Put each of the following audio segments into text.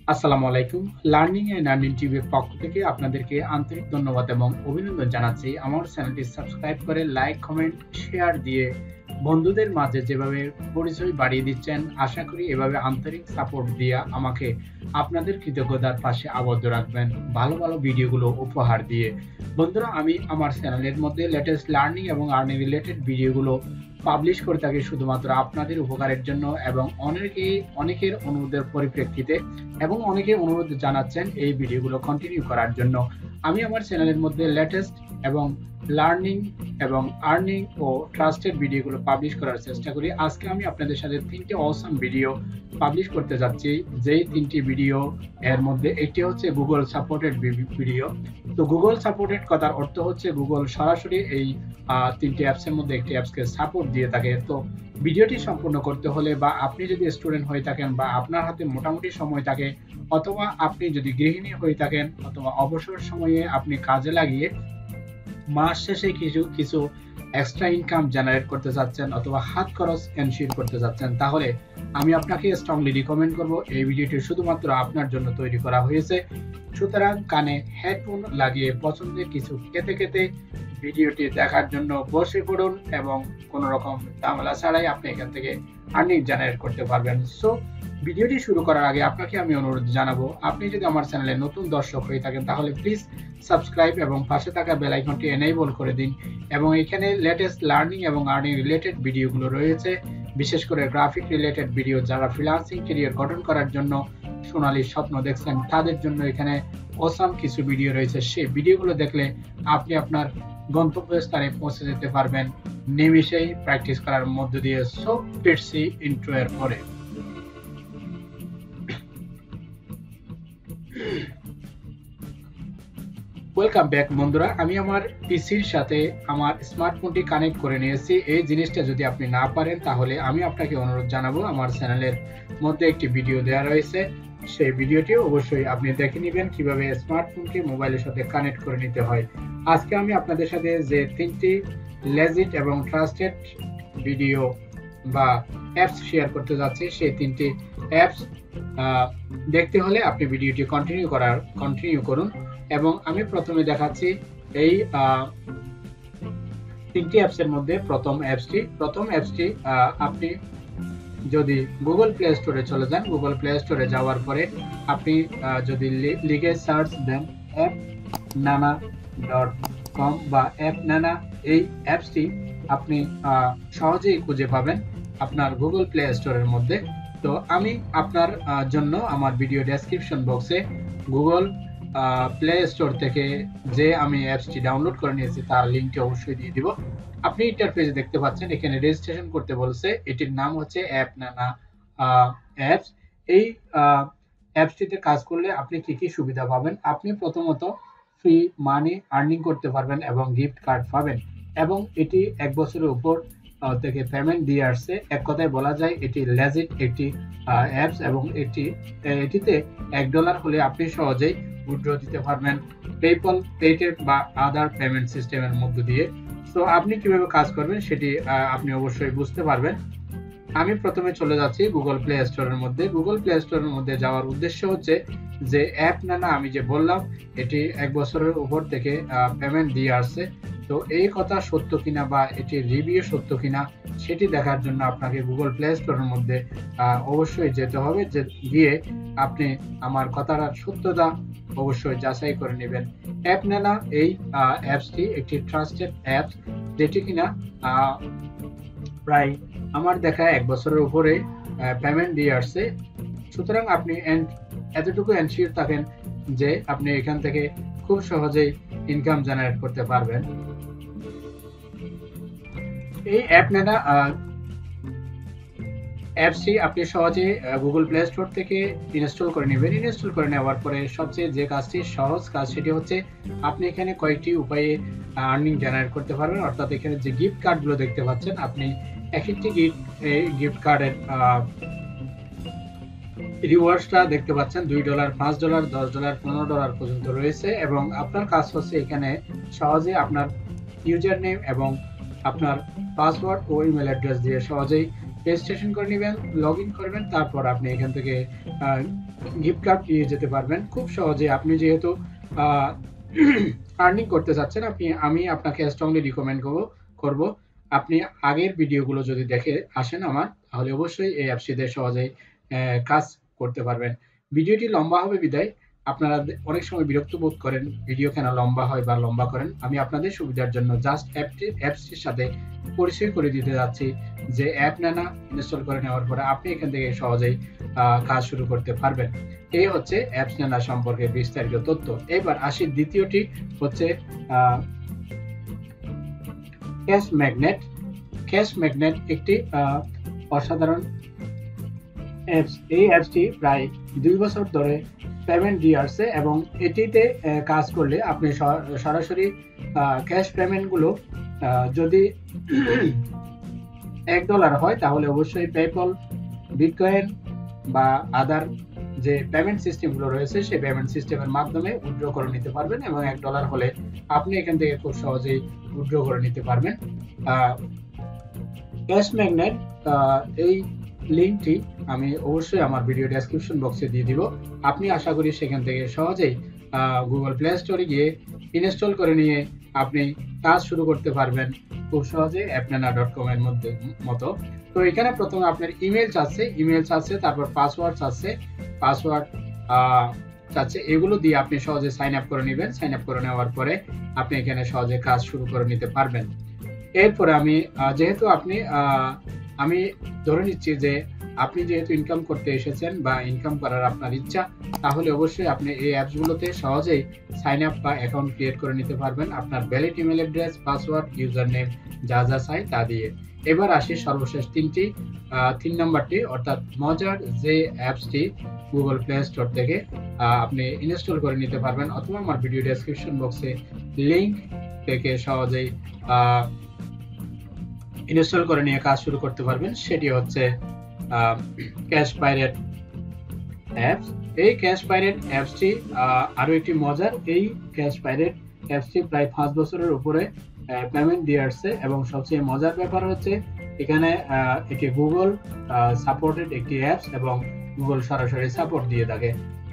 আসসালামু আলাইকুম। Learning and earning টিভির পক্ষ থেকে আপনাদেরকে আন্তরিক ধন্যবাদ এবং অভিনন্দন জানাচ্ছি। আমার চ্যানেলটি সাবস্ক্রাইব করে লাইক, কমেন্ট, শেয়ার দিয়ে বন্ধুদের মাঝে যেভাবে পরিচয় বাড়িয়ে দিচ্ছেন, আশা করি এভাবে আন্তরিক সাপোর্ট দিয়ে আমাকে আপনাদের কৃতজ্ঞতার পাশে আবদ্ধ রাখবেন ভালো, ভালো ভিডিওগুলো উপহার দিয়ে। বন্ধুরা, আমি আমার চ্যানেলের মধ্যে লেটেস্ট লার্নিং এবং আর্নিং রিলেটেড ভিডিওগুলো পাবলিশ করে থাকি শুধুমাত্র আপনাদের উপকারের জন্য এবং অনেকের অনুরোধের পরিপ্রেক্ষিতে এবং অনেকে অনুরোধ জানাচ্ছেন এই ভিডিওগুলো কন্টিনিউ করার জন্য। আমি আমার চ্যানেলের মধ্যে লেটেস্ট এবং লার্নিং এবং আর্নিং ও ট্রাস্টেড ভিডিওগুলো পাবলিশ করার চেষ্টা করি। আজকে আমি আপনাদের সাথে 3টে অসাম ভিডিও পাবলিশ করতে যাচ্ছি। যেই 3টি ভিডিও এর মধ্যে একটি হচ্ছে গুগল সাপোর্টেড ভিডিও। তো গুগল সাপোর্টেড কথার অর্থ হচ্ছে গুগল সরাসরি এই 3টি অ্যাপসের মধ্যে একটি অ্যাপসকে সাপোর্ট দিয়ে থাকে। তো ভিডিওটি সম্পূর্ণ করতে হলে বা আপনি যদি স্টুডেন্ট হয়ে থাকেন বা আপনার হাতে মোটামুটি সময় থাকে অথবা আপনি যদি গৃহিণী হয়ে থাকেন অথবা অবসর সময়ে আপনি কাজে লাগিয়ে মাস শেষে কিছু কিছু এক্সট্রা ইনকাম জেনারেট করতে চাচ্ছেন অথবা হাত খরচ এনশিওর করতে চাচ্ছেন, তাহলে আমি আপনাকে স্ট্রংলি রিকমেন্ড করব এই ভিডিওটি শুধুমাত্র আপনার জন্য তৈরি করা হয়েছে। সুতরাং কানে হেডফোন লাগিয়ে পছন্দের কিছু খেতে খেতে ভিডিওটি দেখার জন্য বসে পড়ুন এবং কোনো রকম ঝামেলা ছাড়াই আপনি এখান থেকে আর্নিং জেনারেট করতে পারবেন। সো ভিডিওটি শুরু করার আগে আপনাকে আমি অনুরোধ জানাবো, আপনি যদি আমার চ্যানেলে নতুন দর্শক হয়ে থাকেন তাহলে প্লিজ সাবস্ক্রাইব এবং পাশে থাকা বেল আইকনটি এনেবল করে দিন এবং এখানে লেটেস্ট লার্নিং এবং আর্নিং রিলেটেড ভিডিওগুলো রয়েছে, বিশেষ করে গ্রাফিক রিলেটেড ভিডিও। যারা ফ্রিল্যান্সিং ক্যারিয়ার গঠন করার জন্য সোনালী স্বপ্ন দেখছেন তাদের জন্য এখানে অসাম কিছু ভিডিও রয়েছে। সেই ভিডিওগুলো দেখলে আপনি আপনার গন্তব্যস্থানে পৌঁছে যেতে পারবেন নিমিষেই প্র্যাকটিস করার মধ্য দিয়ে। সো ফিরছি ইন্ট্রো এর পরে। ওয়েলকাম ব্যাক বন্ধুরা, আমি আমার পিসির সাথে আমার স্মার্টফোনটি কানেক্ট করে নিয়েছি। এই জিনিসটা যদি আপনি না পারেন তাহলে আমি আপনাকে অনুরোধ জানাবো, আমার চ্যানেলের মধ্যে একটি ভিডিও দেওয়া রয়েছে, সেই ভিডিওটি অবশ্যই আপনি দেখে নেবেন কিভাবে স্মার্টফোনকে মোবাইলের সাথে কানেক্ট করে নিতে হয়। আজকে আমি আপনাদের সাথে যে 3টি লেজিট এবং ট্রাস্টেড ভিডিও বা অ্যাপস শেয়ার করতে যাচ্ছি, সেই 3টি অ্যাপস দেখতে হলে আপনি ভিডিওটি কন্টিনিউ করুন। এবং আমি প্রথমে দেখাচ্ছি এই 3টি অ্যাপসের মধ্যে প্রথম অ্যাপসটি আপনি যদি গুগল প্লে স্টোরে চলে যান, গুগল প্লে স্টোরে যাওয়ার পরে আপনি যদি লিখে সার্চ দেন appnana.com বা appnana, এই অ্যাপসটি আপনি সহজেই খুঁজে পাবেন আপনার গুগল প্লে স্টোরের মধ্যে। তো আমি আপনার জন্য আমার ভিডিও ডেসক্রিপশন বক্সে গুগল প্লে স্টোর থেকে যে আমি অ্যাপসটি ডাউনলোড করে নিয়েছি তার লিঙ্কটি অবশ্যই দিয়ে দিব। আপনি ইন্টারফেসে দেখতে পাচ্ছেন এখানে রেজিস্ট্রেশন করতে বলছে। এটির নাম হচ্ছে অ্যাপনানা অ্যাপস। এই অ্যাপসটিতে কাজ করলে আপনি কি কি সুবিধা পাবেন? আপনি প্রথমত ফ্রি মানি আর্নিং করতে পারবেন এবং গিফট কার্ড পাবেন এবং এটি 1 বছরের উপর থেকে পেমেন্ট দিয়ে আসছে। এক কথায় বলা যায় এটি লেজিট একটি অ্যাপস এবং এটিতে $1 হলে আপনি সহজেই উইথড্র দিতে পারবেন পেপ্যাল, পেটেড বা আদার পেমেন্ট সিস্টেমের মধ্য দিয়ে। তো আপনি কিভাবে কাজ করবেন সেটি আপনি অবশ্যই বুঝতে পারবেন। আমি প্রথমে চলে যাচ্ছি গুগল প্লে স্টোরের মধ্যে। গুগল প্লে স্টোরের মধ্যে যাওয়ার উদ্দেশ্য হচ্ছে যে অ্যাপনানা আমি যে বললাম এটি 1 বছরের উপর থেকে পেমেন্ট দিয়ে আসছে। তো এই কথা সত্য কিনা বা এটি রিভিউ সত্য কিনা সেটি দেখার জন্য আপনাকে গুগল প্লে স্টোরের মধ্যে অবশ্যই যেতে হবে, যে গিয়ে আপনি আমার কথার সত্যতা অবশ্যই যাচাই করে নেবেন। অ্যাপনানা এই অ্যাপসটি একটি ট্রাস্টেড অ্যাপস, যেটি কিনা প্রায় আমার দেখা 1 বছরের উপরে পেমেন্ট দিয়ে আসছে। সুতরাং আপনি এতটুকু এনশিওর থাকেন যে আপনি এখান থেকে খুব সহজেই ইনকাম জেনারেট করতে পারবেন। এই অ্যাপনানা অ্যাপসটি আপনি সহজে গুগল প্লে স্টোর থেকে ইনস্টল করে নেবেন। ইনস্টল করে নেওয়ার পরে সবচেয়ে যে কাজটি সহজ কাজ সেটি হচ্ছে আপনি এখানে কয়েকটি উপায়ে আর্নিং জেনারেট করতে পারবেন। অর্থাৎ এখানে যে গিফট কার্ডগুলো দেখতে পাচ্ছেন, আপনি এক একটি গিফট কার্ডের রিওয়ার্ডসটা দেখতে পাচ্ছেন। $2, $5, $10, $15 পর্যন্ত রয়েছে এবং আপনার কাজ হচ্ছে এখানে সহজে আপনার ইউজার নেম এবং আপনার পাসওয়ার্ড ও ইমেল অ্যাড্রেস দিয়ে সহজেই রেজিস্ট্রেশন করে নেবেন, লগ ইন করবেন, তারপর আপনি এখান থেকে গিফট কার্ড নিয়ে যেতে পারবেন খুব সহজে। আপনি যেহেতু আর্নিং করতে চাচ্ছেন, আমি আপনাকে স্ট্রংলি রিকমেন্ড করব আপনি আগের ভিডিওগুলো যদি দেখে আসেন আমার, তাহলে অবশ্যই এই অ্যাপসটিতে সহজেই কাজ করতে পারবেন। ভিডিওটি লম্বা হবে বিদায় আপনারা অনেক সময় বিরক্ত বোধ করেন ভিডিও কেন লম্বা হয় বা লম্বা করেন। আমি আপনাদের সুবিধার জন্য জাস্ট অ্যাপসটির সাথে পরিচয় করে দিতে যাচ্ছি যে অ্যাপ নেনা ইনস্টল করে নেওয়ার পরে আপনি এখান থেকে সহজেই কাজ শুরু করতে পারবেন। এই হচ্ছে অ্যাপস নেনা সম্পর্কে বিস্তারিত তথ্য। এবার আসি দ্বিতীয়টি হচ্ছে ক্যাশ ম্যাগনেট। ক্যাশ ম্যাগনেট একটি অসাধারণ অ্যাপস। এই অ্যাপসটি প্রায় 2 বছর ধরে পেমেন্ট দিয়ে আসছে এবং এটিতে কাজ করলে আপনি সরাসরি ক্যাশ পেমেন্টগুলো যদি $1 হয় তাহলে অবশ্যই পেপ্যাল, বিটকয়েন বা আদার যে পেমেন্ট সিস্টেমগুলো রয়েছে সেই পেমেন্ট সিস্টেমের মাধ্যমে উইথড্র করে নিতে পারবেন এবং $1 হলে আপনি এখান থেকে খুব সহজেই উইথড্র করে নিতে পারবেন। ক্যাশ ম্যাগনেট এই লিঙ্কটি আমি অবশ্যই আমার ভিডিও ডেসক্রিপশন বক্সে দিয়ে দিব। আপনি আশা করি সেখান থেকে সহজেই গুগল প্লে স্টোরে গিয়ে ইনস্টল করে নিয়ে আপনি কাজ শুরু করতে পারবেন খুব সহজে appnana.com এর মতো। তো এখানে প্রথমে আপনার ইমেল চাচ্ছে, তারপর পাসওয়ার্ড চাচ্ছে, এগুলো দিয়ে আপনি সহজে সাইন আপ করে নেবেন। সাইন আপ করে নেওয়ার পরে আপনি এখানে সহজে কাজ শুরু করে নিতে পারবেন। এরপরে যেহেতু আমি ধরে নিচ্ছি যে আপনি যেহেতু ইনকাম করতে এসেছেন বা ইনকাম করার আপনার ইচ্ছা, তাহলে অবশ্যই আপনি এই অ্যাপসগুলোতে সহজেই সাইন আপ বা অ্যাকাউন্ট ক্রিয়েট করে নিতে পারবেন আপনার valid email address, password, user name যা চাই তা দিয়ে। এবার আসি সর্বশেষ 3 নম্বরটি, অর্থাৎ মজার যে অ্যাপসটি গুগল প্লে স্টোর থেকে আপনি ইনস্টল করে নিতে পারবেন অথবা আমার ভিডিও ডেসক্রিপশন বক্সে লিংক থেকে সহজেই ইনস্টল করে নিয়ে কাজ শুরু করতে পারবেন। সেটি হচ্ছে ক্যাশ পাইরেট অ্যাপস। এই ক্যাশ পাইরেট অ্যাপসটি আরো একটি মজার। এই ক্যাশ পাইরেট অ্যাপসটি প্রায় 5 বছরের উপরে পেমেন্ট দিয়ে আসছে এবং সবচেয়ে মজার ব্যাপার হচ্ছে এখানে এটি গুগল সাপোর্টেড একটি অ্যাপস এবং গুগল সরাসরি সাপোর্ট দিয়ে থাকে।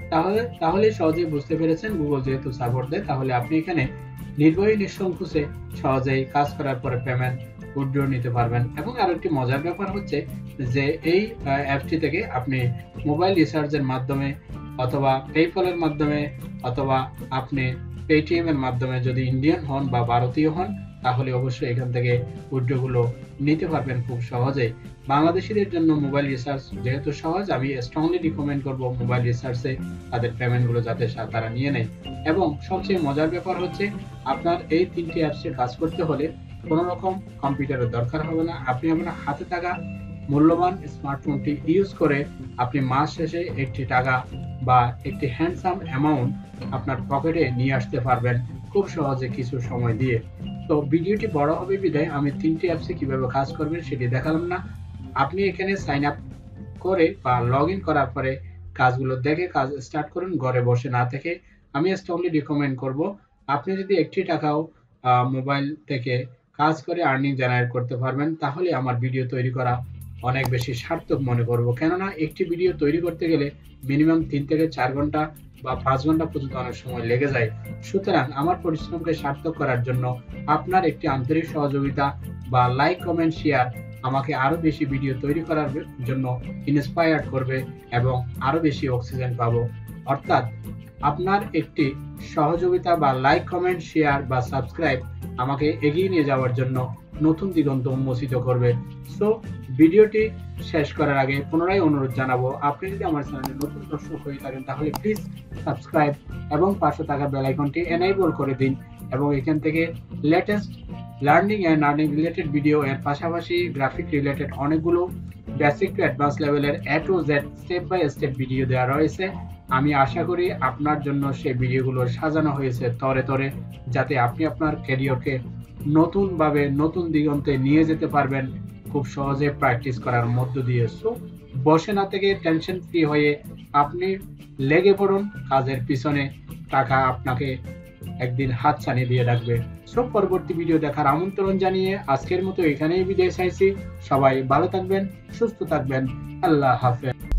তাহলে সহজেই বুঝতে পেরেছেন গুগল যেহেতু সাপোর্ট দেয় তাহলে আপনি এখানে নির্ভয়ে নিঃসংকোচে সহজেই কাজ করার পরে পেমেন্ট উইথড্র নিতে পারবেন। এবং আরো একটি মজার ব্যাপার হচ্ছে যে এই অ্যাপটি থেকে আপনি মোবাইল রিচার্জের মাধ্যমে অথবা পেপ্যালের মাধ্যমে অথবা আপনি পেটিএম এর মাধ্যমে যদি ইন্ডিয়ান হন বা ভারতীয় হন তাহলে অবশ্যই এখান থেকে উইথড্রগুলো নিতে পারবেন খুব সহজেই। বাংলাদেশিদের জন্য মোবাইল রিচার্জ যেহেতু সহজ, আমি স্ট্রংলি রিকমেন্ড করব মোবাইল রিচার্জে তাদের পেমেন্টগুলো যাতে তারা নিয়ে নেয়। এবং সবচেয়ে মজার ব্যাপার হচ্ছে আপনার এই 3টি অ্যাপসে কাজ করতে হলে কোনো রকম কম্পিউটারের দরকার হবে না। আপনি আপনার হাতে থাকা মূল্যবান স্মার্টফোনটি ইউজ করে আপনি মাস শেষে একটি টাকা বা একটি হ্যান্ডসাম অ্যামাউন্ট আপনার পকেটে নিয়ে আসতে পারবেন খুব সহজে কিছু সময় দিয়ে। তো ভিডিওটি বড় হবে বিধায় আমি 3টি অ্যাপসে কিভাবে কাজ করবেন সেটি দেখালাম না। আপনি এখানে সাইন আপ করে বা লগ ইন করার পরে কাজগুলো দেখে কাজ স্টার্ট করুন ঘরে বসে না থেকে। আমি স্ট্রংলি রিকমেন্ড করব আপনি যদি একটি টাকাও মোবাইল থেকে কাজ করে আর্নিং জেনারেট করতে পারবেন তাহলে আমার ভিডিও তৈরি করা অনেক বেশি সার্থক মনে করব। কেননা একটি ভিডিও তৈরি করতে গেলে মিনিমাম 3 থেকে 4 ঘন্টা বা 5 ঘন্টা পর্যন্ত অনেক সময় লেগে যায়। সুতরাং আমার পরিশ্রমকে সার্থক করার জন্য আপনার একটি আন্তরিক সহযোগিতা বা লাইক, কমেন্ট, শেয়ার আমাকে আরো বেশি ভিডিও তৈরি করার জন্য ইন্সপায়ার্ড করবে এবং আরো বেশি অক্সিজেন পাবো। অর্থাৎ আপনার একটি সহযোগিতা বা লাইক, কমেন্ট, শেয়ার বা সাবস্ক্রাইব আমাকে এগিয়ে নিয়ে যাওয়ার জন্য নতুন দিগন্ত উন্মোচিত করবে। সো ভিডিওটি শেষ করার আগে পুনরায় অনুরোধ জানাবো, আপনি যদি আমার চ্যানেলে নতুন দর্শক হয়ে থাকেন তাহলে প্লিজ সাবস্ক্রাইব এবং পাশে থাকা বেল আইকনটি এনেবল করে দিন এবং এখান থেকে latest learning and earning related video এর পাশাপাশি গ্রাফিক রিলেটেড অনেকগুলো বেসিক টু অ্যাডভান্স লেভেলের A to Z step by step video দেওয়া রয়েছে। আমি আশা করি আপনার জন্য সেই ভিডিওগুলো সাজানো হয়েছে তরে তরে, যাতে আপনি আপনার ক্যারিয়ারকে নতুনভাবে নতুন দিগন্তে নিয়ে যেতে পারবেন খুব সহজে প্র্যাকটিস করার মধ্য দিয়ে। সো বসে না থেকে টেনশন ফ্রি হয়ে আপনি লেগে পড়ুন কাজের পিছনে। টাকা আপনাকে একদিন হাত ছানিয়ে দিয়ে রাখবে। সব পরবর্তী ভিডিও দেখার আমন্ত্রণ জানিয়ে আজকের মতো এখানেই বিদায় চাইছি। সবাই ভালো থাকবেন, সুস্থ থাকবেন। আল্লাহ হাফেজ।